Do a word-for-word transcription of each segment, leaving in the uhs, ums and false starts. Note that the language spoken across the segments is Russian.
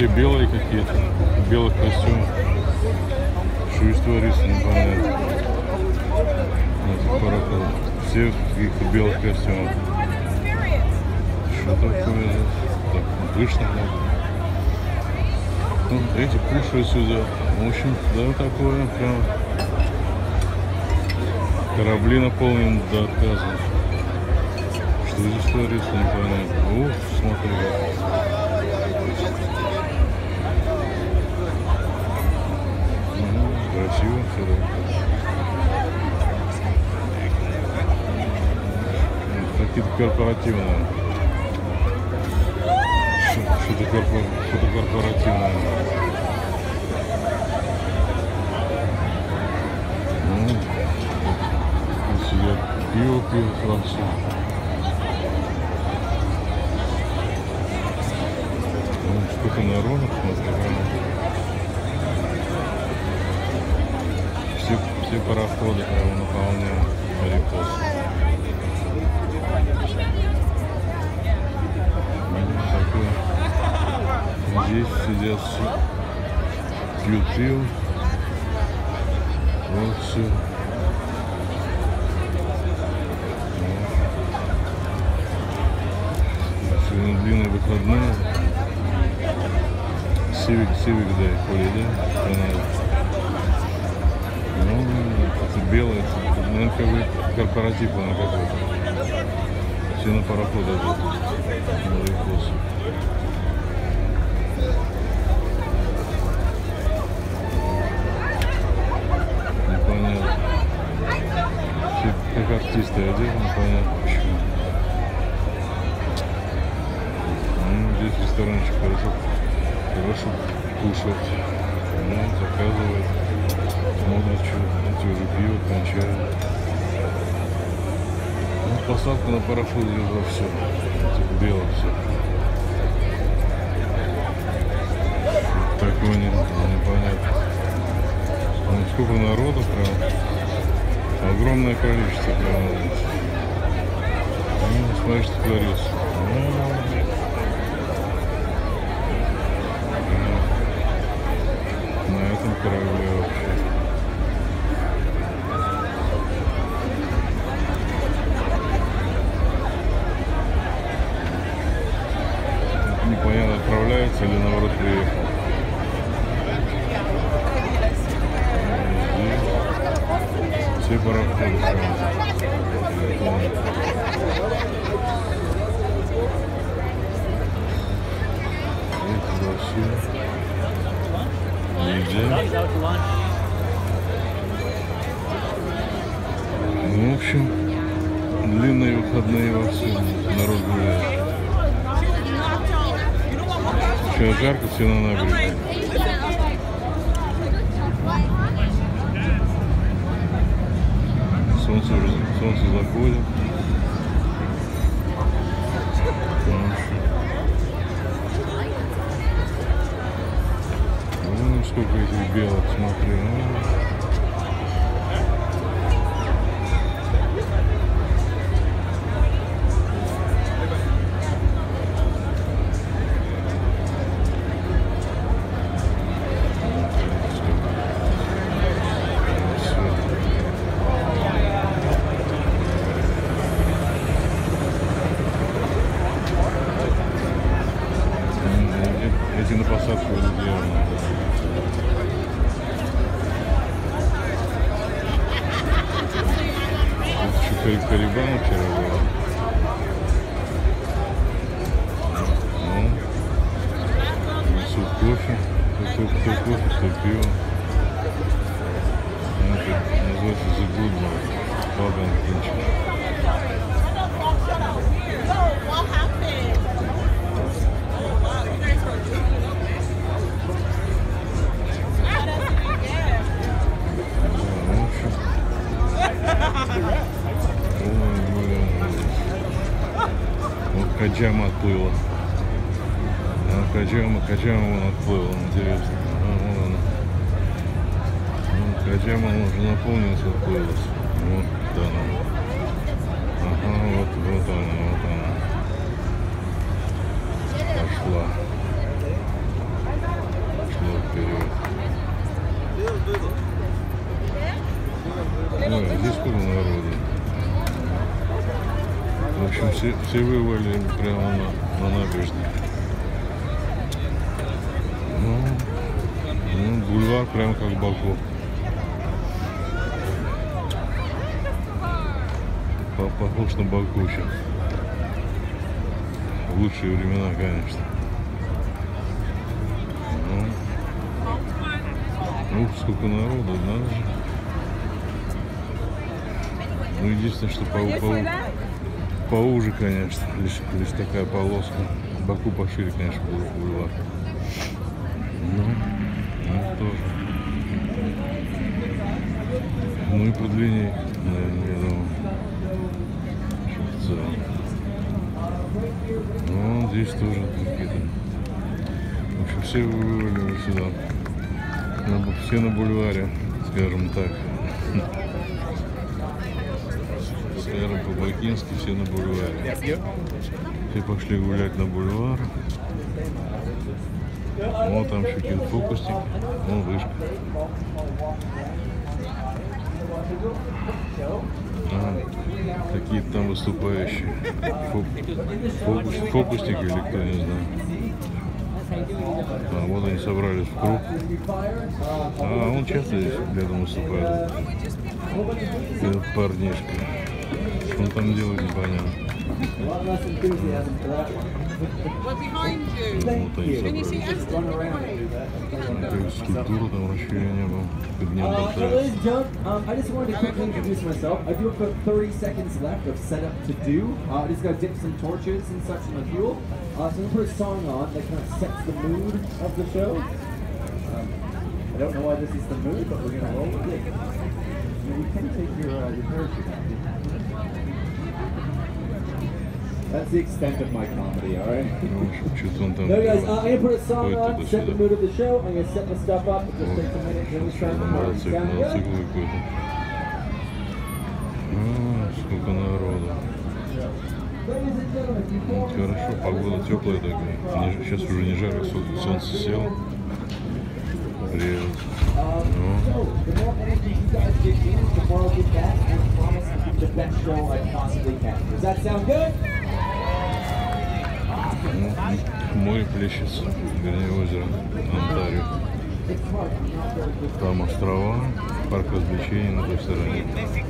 все белые какие-то, в белых костюмах. Что из творится, непонятно. Все в каких-то белых костюмах. Что такое? Так, пышно много. Ну, эти кушают сюда. В общем, да, такое прям. Корабли наполнены до отказа. Что здесь творится, непонятно. О, смотри. Угу, красиво все, да. Какие-то корпоративные. Что-то корпор... что корпоративное. Ну, сидят, пиво пьют француз. Ну, сколько народу, смотри. Все, все пароходы прямо наполняют моряков. Здесь сидят все, пьют пиво. Вот все. Сегодня длинные выходные. Сивик, Сивик, да, ходит, да? Ну, это белое, это, наверное, как бы корпоратив, наверное, какой-то. Все на пароходах идут. Морякосы. Как артисты одеты, непонятно почему. Ну, здесь ресторанчик хорошо, хорошо кушать. Ну, заказывают. Много чего. Эти уже пиво кончают. Ну, посадка на пароход идет во все. Типа бело все. Такое не, непонятно. Ну, сколько народу прям. Огромное количество прямо здесь. Ну, смотри, что творится. Ну, на этом корабле вообще. Непонятно, отправляется или наоборот приехал. Все пароходы сразу. Это вообще. Нельзя. Ну, в общем, длинные выходные во всем. Народ гуляет. Сейчас жарко, все на набережной. Солнце, солнце заходит. Ну, сколько этих белок, смотри. Ну. Эти на посадку идут явно. Тут еще Карибан вчера было. Ну, несут кофе. Кто, кто кофе, кто пиво. Это называется The Good One. Pub and Kitchen. Вот Каджама отплыла. А Каджама, Каджама вон отплыла, интересно. А, вон она. Вот Каджама уже наполнилась, отплылась. Вот она. Ага, вот, вот она, вот она. Пошла. В общем, все, все вывалили прямо на, на набережной. Ну, ну, бульвар прям как Баку. Похож на Баку сейчас. В лучшие времена, конечно. Ну, ух, сколько народу, надо же. Ну, единственное, что по, по, поуже, конечно, лишь, лишь такая полоска. Баку пошире, конечно, был бульвар. Ну, ну, тоже. Ну и подлиннее, наверное, я думаю. В целом. Ну, здесь тоже какие-то. В общем, все вывалили сюда. Все на бульваре, скажем так. Скажем по-бакински, все на бульваре. Все пошли гулять на бульвар. Вот там еще какой-то фокусник. Вон вышка. А, какие-то там выступающие. Фокус, фокусники или кто, не знаю. А, вот они собрались в круг. А, он часто здесь рядом выступает. Этот парнишка. Что он там делает, непонятно. Вот они собрались. Какая скульптура там расширение было. Uh, so ladies and gentlemen, um, I just wanted to quickly introduce myself. I do have about thirty seconds left of setup to do. Uh, I just got to dip some torches and such in the fuel. Uh, so I'm going to put a song on that kind of sets the mood of the show. Um, I don't know why this is the mood, but we're going to roll with it. You know, we can take your, uh, your parachute out. That's the extent of my comedy, alright? No guys, uh, I'm going to put a song on, set the mood of the show. I'm going to set my stuff up. It just takes a minute. Then we start the sound good. Сколько народу. Вот хорошо, погода теплая такая. Сейчас уже не жарко, солнце село. Привет. Ну. Ну, море плещется, вернее озеро Онтарио. Там острова, парк развлечений на той стороне.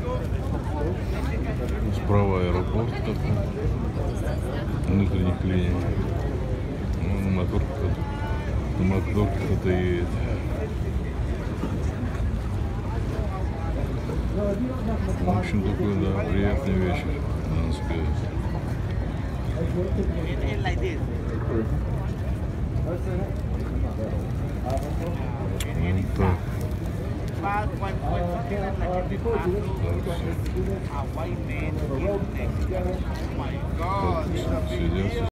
Справа аэропорт такой, внутренних линий. Ну, на моторке кто-то, на моторке кто-то едет. В общем, такой, да, приятный вечер, надо сказать. Вот так. Так, сидят.